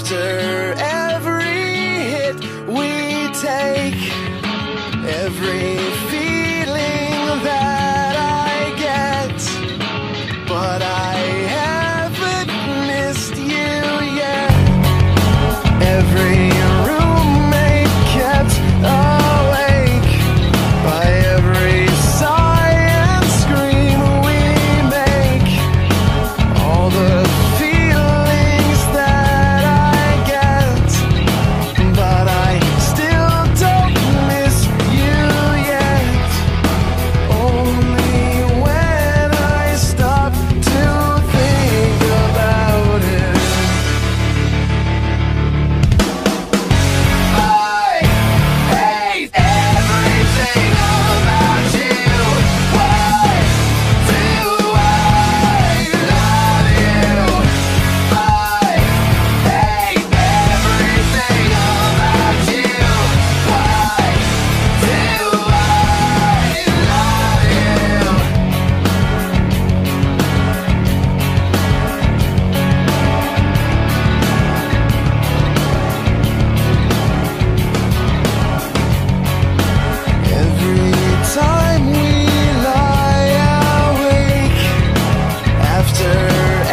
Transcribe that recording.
After every hit we take, every feeling that I get, but I haven't missed you yet. Every roommate kept awake by every sigh and scream we make. All the feelings that I get, but I still don't miss you yet. Only when I stop to think about it. I hate everything about you. Why do I love you? I hate everything about you. Why do I love you? Every time we lie awake after